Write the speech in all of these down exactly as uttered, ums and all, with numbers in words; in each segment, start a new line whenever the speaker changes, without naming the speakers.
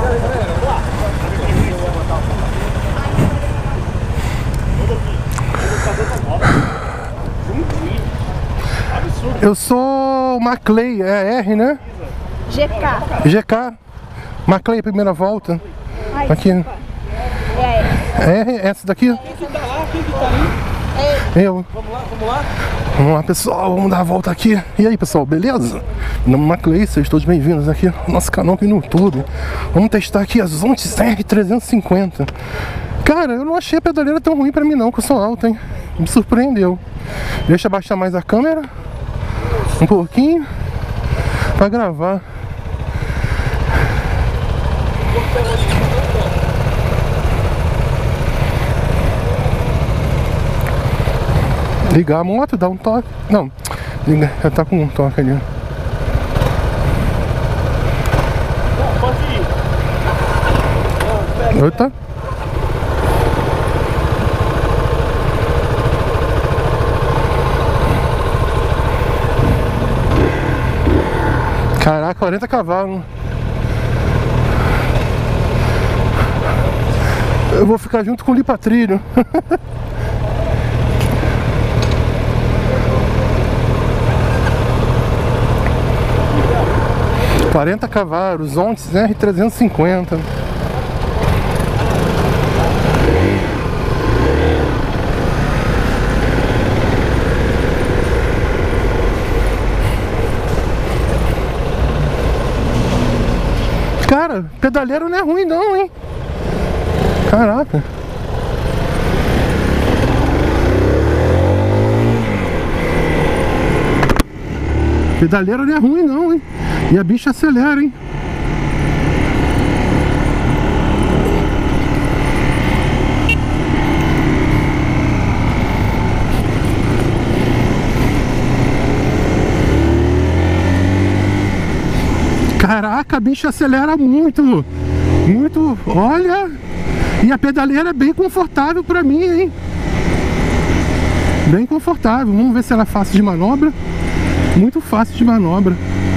Eu sou Maclay, é R, né?
G K.
G K. Maclay, primeira volta.
Ai,
aqui.
É
R, essa daqui?
Quem que tá lá? Quem que tá aí?
Eu.
Vamos lá, vamos lá.
Vamos lá, pessoal, vamos dar a volta aqui. E aí, pessoal, beleza? Meu nome é Maclay, sejam todos bem-vindos aqui no nosso canal aqui no YouTube. Vamos testar aqui as Zontes R trezentos e cinquenta. Cara, eu não achei a pedaleira tão ruim pra mim não, que eu sou alto, hein? Me surpreendeu. Deixa eu abaixar mais a câmera um pouquinho pra gravar. Ligar a moto, dar um toque. Não, liga, já tá com um toque ali.
Não, pode ir.
Eita. Caraca, quarenta cavalos. Eu vou ficar junto com o Lipatrilho. quarenta cavalos, Zontes R trezentos e cinquenta. Cara, pedaleiro não é ruim não, hein? Caraca. Pedaleiro não é ruim não, hein? E a bicha acelera, hein? Caraca, a bicha acelera muito. Muito, olha. E a pedaleira é bem confortável pra mim, hein? Bem confortável. Vamos ver se ela é fácil de manobra. Muito fácil de manobra.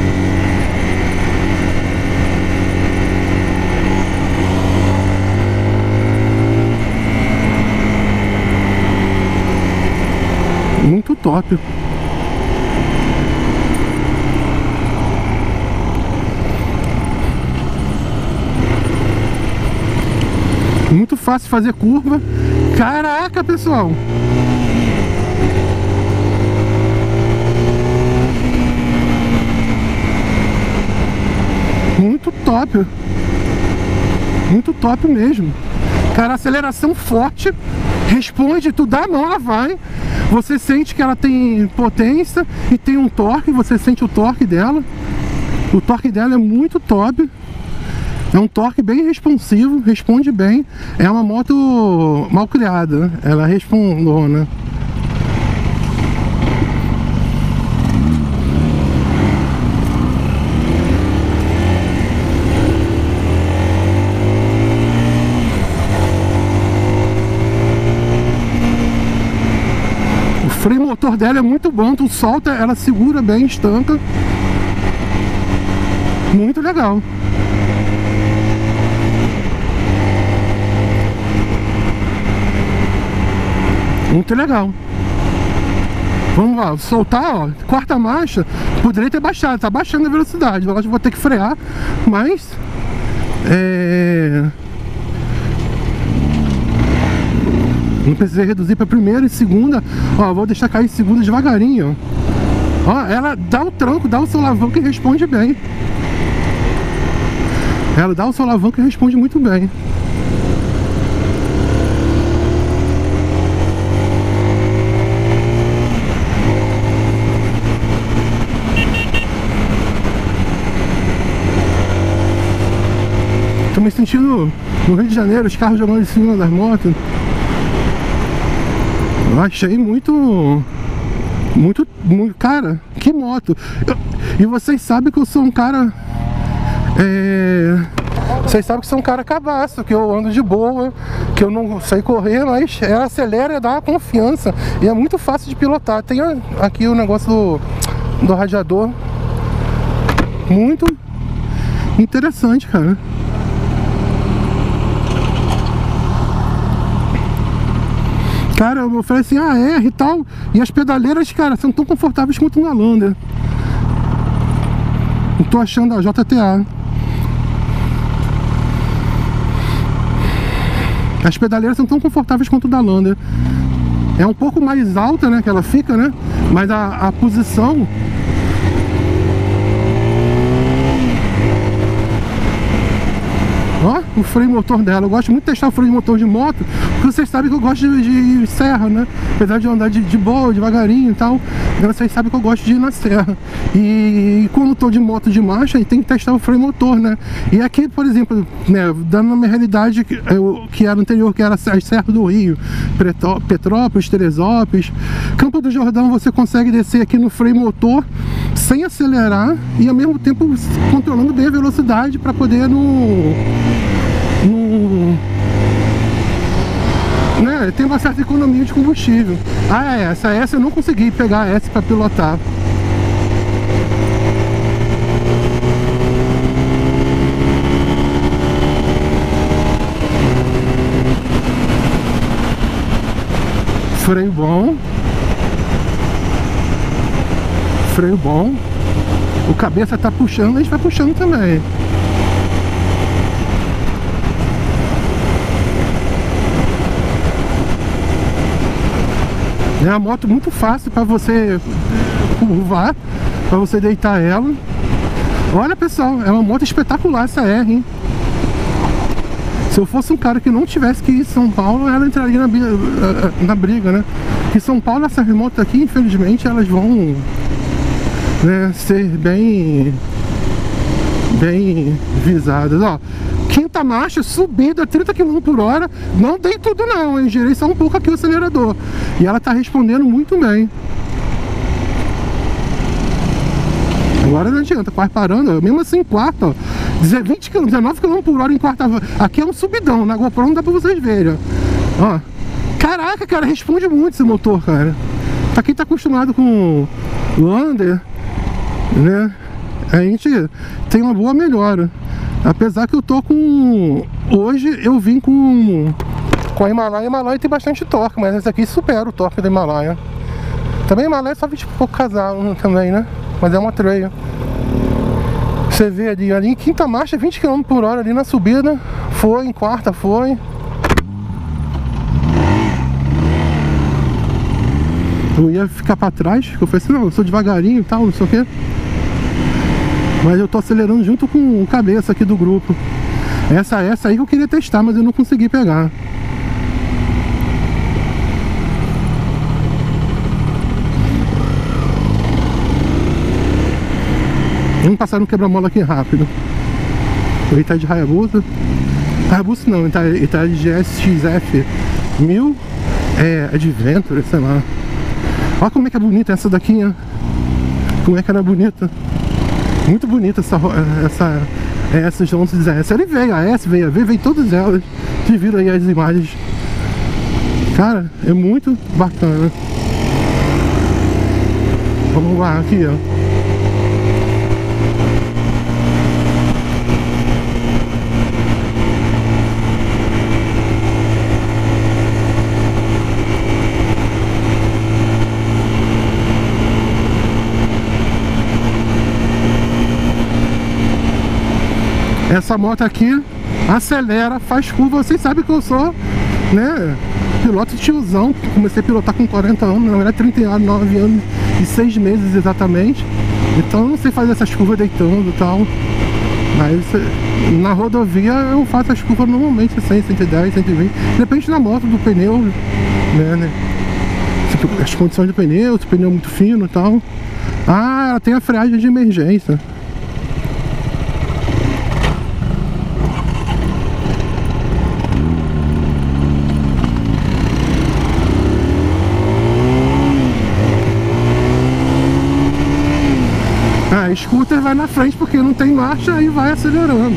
Muito top. Muito fácil fazer curva. Caraca, pessoal. Muito top. Muito top mesmo. Cara, aceleração forte. Responde, tu dá a mão, ela vai. Você sente que ela tem potência e tem um torque. Você sente o torque dela. O torque dela é muito top. É um torque bem responsivo, responde bem. É uma moto mal criada, ela é respondona. O freio motor dela é muito bom, tu solta, ela segura bem, estanca. Muito legal. Muito legal. Vamos lá, soltar, ó, quarta marcha, poderia ter baixado, tá baixando a velocidade, agora eu vou ter que frear, mas é... não precisei reduzir para primeira e segunda, ó, vou deixar cair segunda devagarinho, ó. Ó, ela dá o tranco, dá o seu alavanco e responde bem. Ela dá o seu alavanco e responde muito bem. Tô me sentindo no Rio de Janeiro, os carros jogando em cima das motos. Eu achei muito, muito, muito, cara, que moto. Eu, e vocês sabem que eu sou um cara, é, vocês sabem que eu sou um cara cabaço, que eu ando de boa, que eu não sei correr, mas ela acelera e dá uma confiança. E é muito fácil de pilotar. Tem aqui o negócio do, do radiador. Muito interessante, cara. Cara, eu falei assim, ah, R e tal. E as pedaleiras, cara, são tão confortáveis quanto na Lander. Eu tô achando a J T A. As pedaleiras são tão confortáveis quanto da Lander. É um pouco mais alta, né, que ela fica, né? Mas a, a posição... Ó, o freio motor dela. Eu gosto muito de testar o freio motor de moto, porque vocês sabem que eu gosto de, de serra, né? Apesar de eu andar de, de boa, devagarinho e tal, vocês sabem que eu gosto de ir na serra. E, e quando eu tô de moto de marcha, tem que testar o freio motor, né? E aqui, por exemplo, né, dando na minha realidade que, eu, que era anterior, que era as serras do Rio, Petrópolis, Teresópolis, Campo do Jordão, você consegue descer aqui no freio motor sem acelerar e ao mesmo tempo controlando bem a velocidade para poder no... no né, tem uma certa economia de combustível. Ah, é, essa S eu não consegui pegar a S para pilotar. Freio bom. Freio bom. O cabeça tá puxando, a gente vai puxando também. É uma moto muito fácil para você curvar, para você deitar ela. Olha, pessoal, é uma moto espetacular essa R, hein? Se eu fosse um cara que não tivesse que ir em São Paulo, ela entraria na, na briga, né? Porque São Paulo, essas motos aqui, infelizmente, elas vão, né, ser bem bem visadas. Ó, quinta marcha, subindo a trinta quilômetros por hora. Não dei tudo não, hein? Girei só um pouco aqui o acelerador. E ela tá respondendo muito bem. Agora não adianta, quase parando, mesmo assim em quarta, ó, vinte quilômetros, dezenove quilômetros por hora em quarta. Aqui é um subidão, na GoPro não dá pra vocês verem, ó. Ó. Caraca, cara, responde muito esse motor, cara. Pra quem tá acostumado com Lander, né, a gente tem uma boa melhora. Apesar que eu tô com... Hoje eu vim com com a Himalaia. A Himalaia tem bastante torque, mas essa aqui supera o torque da Himalaia. Também a Himalaia é só vinte e pouco casal também, né? Mas é uma trail. Você vê ali, ali em quinta marcha, vinte quilômetros por hora ali na subida. Foi, em quarta foi. Eu ia ficar pra trás, eu falei assim, não, eu sou devagarinho e tal, não sei o que. Mas eu tô acelerando junto com o cabeça aqui do grupo. Essa essa aí que eu queria testar, mas eu não consegui pegar. Vamos passar no quebra-mola aqui rápido. Ele tá de Hayabusa. Hayabusa não, ele tá, ele tá de G S X F mil. É, Adventure, sei lá. Olha como é que é bonita essa daqui, ó. Como é que era bonita. Muito bonita essa, essa, essa J onze S. Ele veio, a S veio, a V, veio todas elas. Vocês viram aí as imagens. Cara, é muito bacana. Vamos lá, aqui, ó. Essa moto aqui acelera, faz curva. Vocês sabem que eu sou, né, piloto tiozão. Comecei a pilotar com quarenta anos, na verdade trinta e nove anos e seis meses exatamente. Então eu não sei fazer essas curvas deitando e tal. Mas na rodovia eu faço as curvas normalmente, cem, cento e dez, cento e vinte. Depende da moto, do pneu, né, né? As condições do pneu, se o pneu é muito fino e tal. Ah, ela tem a freagem de emergência. A scooter vai na frente porque não tem marcha e vai acelerando.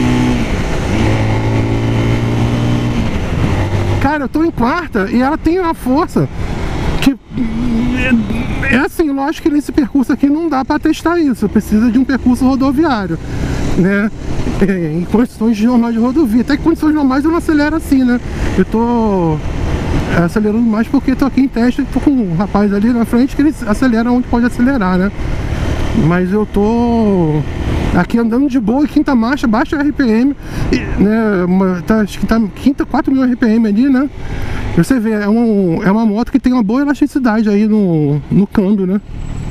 Cara, eu tô em quarta e ela tem uma força que é, é assim, lógico que nesse percurso aqui não dá pra testar isso. Precisa de um percurso rodoviário, né? É, em condições normais de rodovia. Até que em condições normais eu não acelero assim, né? Eu tô acelerando mais porque tô aqui em teste, tô com um rapaz ali na frente que ele acelera onde pode acelerar, né? Mas eu tô aqui andando de boa, quinta marcha, baixa R P M, e, né? Uma, tá, acho que tá quinta, quatro mil R P M ali, né? Você vê, é, um, é uma moto que tem uma boa elasticidade aí no, no câmbio, né?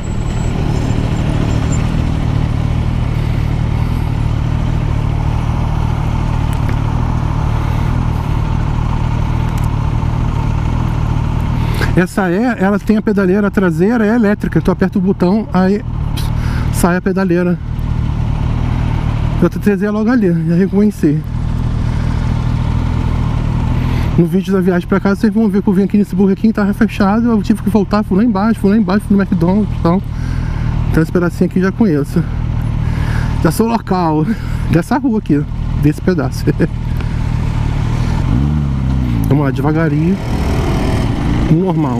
Essa é, ela tem a pedaleira traseira, é elétrica. Tu aperta o botão, aí sai a pedaleira. Eu trazer logo ali, já reconheci. No vídeo da viagem pra casa, vocês vão ver que eu vim aqui nesse Burger King, tava fechado. Eu tive que voltar, fui lá embaixo, fui lá embaixo, fui no McDonald's e tal. Então esse pedacinho aqui já conheço. Já sou local dessa rua aqui, desse pedaço. Vamos lá, devagarinho. Normal.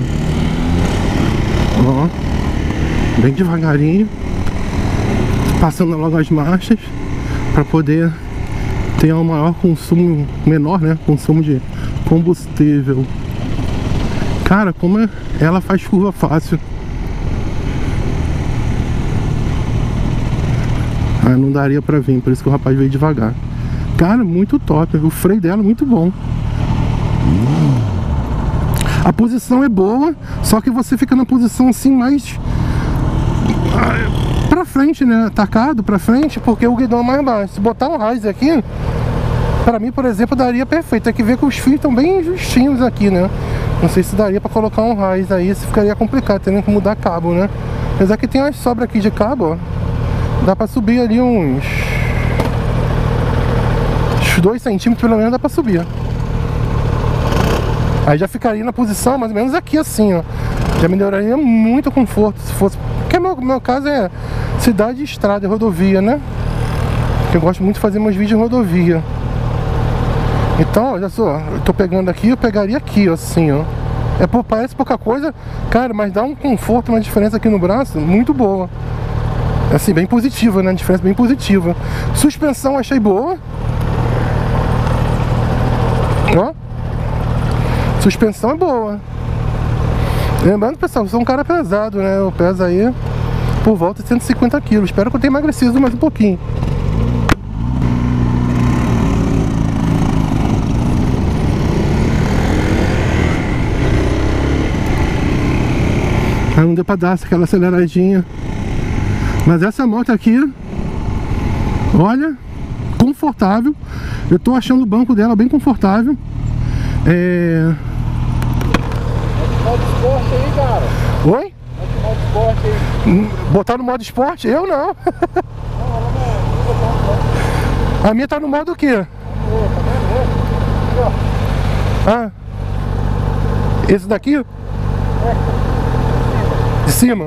Ó, bem devagarinho, passando logo as marchas para poder ter um maior consumo, menor, né, consumo de combustível. Cara, como é, ela faz curva fácil. Ah, não daria pra vir, por isso que o rapaz veio devagar. Cara, muito top, o freio dela é muito bom. A posição é boa, só que você fica na posição assim mais pra frente, né? Atacado pra frente, porque o guidão é mais baixo. Se botar um Rise aqui, pra mim, por exemplo, daria perfeito. Tem que ver que os fios estão bem justinhos aqui, né? Não sei se daria pra colocar um Rise aí, se ficaria complicado, tendo que mudar cabo, né? Apesar que tem umas sobras aqui de cabo, ó. Dá pra subir ali uns... uns dois centímetros pelo menos dá pra subir. Aí já ficaria na posição mais ou menos aqui assim, ó. Já melhoraria muito o conforto se fosse... Porque meu, meu caso é cidade, estrada, rodovia, né? Eu gosto muito de fazer meus vídeos em rodovia. Então, olha só, eu tô pegando aqui, eu pegaria aqui, ó, assim, ó. É, parece pouca coisa, cara, mas dá um conforto, uma diferença aqui no braço muito boa. Assim, bem positiva, né? Diferença bem positiva. Suspensão achei boa. Ó. Suspensão é boa. Lembrando, pessoal, eu sou um cara pesado, né? Eu peso aí por volta de cento e cinquenta quilos. Espero que eu tenha emagrecido mais um pouquinho. Aí não deu pra dar aquela aceleradinha. Mas essa moto aqui, olha, confortável. Eu tô achando o banco dela bem confortável. É...
Modo esporte aí, cara.
Oi?
Modo esporte aí.
Botar no modo esporte? Eu não.
Não, não,
A minha tá no modo o quê? Ah, esse daqui? De cima?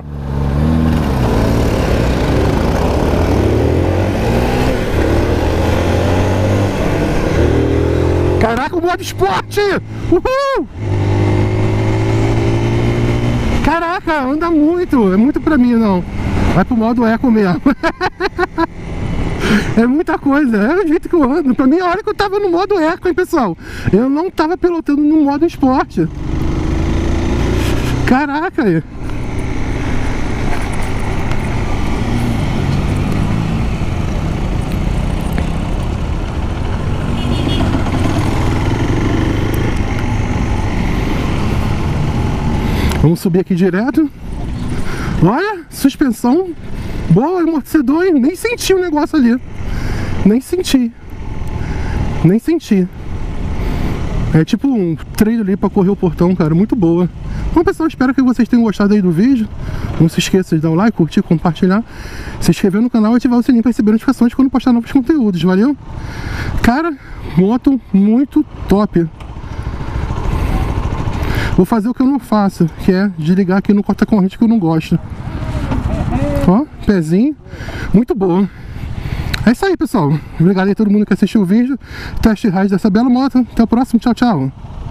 Caraca, o modo esporte! Uhul! Caraca, anda muito, é muito pra mim não. Vai pro modo eco mesmo. É muita coisa, é o jeito que eu ando. Pra mim, a hora que eu tava no modo eco, hein, pessoal? Eu não tava pilotando no modo esporte. Caraca! Vamos subir aqui direto. Olha, suspensão boa, amortecedor, hein? Nem senti o negócio ali. Nem senti. Nem senti. É tipo um trailer ali pra correr o portão, cara. Muito boa. Bom, pessoal, espero que vocês tenham gostado aí do vídeo. Não se esqueça de dar um like, curtir, compartilhar, se inscrever no canal e ativar o sininho para receber notificações quando postar novos conteúdos, valeu? Cara, moto muito top. Vou fazer o que eu não faço, que é desligar aqui no corta-corrente que eu não gosto. Ó, pezinho, muito bom. É isso aí, pessoal. Obrigado aí a todo mundo que assistiu o vídeo. Test ride dessa bela moto. Até o próximo. Tchau, tchau.